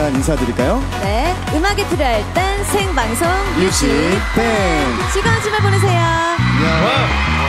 시간 인사드릴까요? 네, 음악이 필요할 땐 생방송 뮤직뱅. 즐거운 주말 보내세요. 야.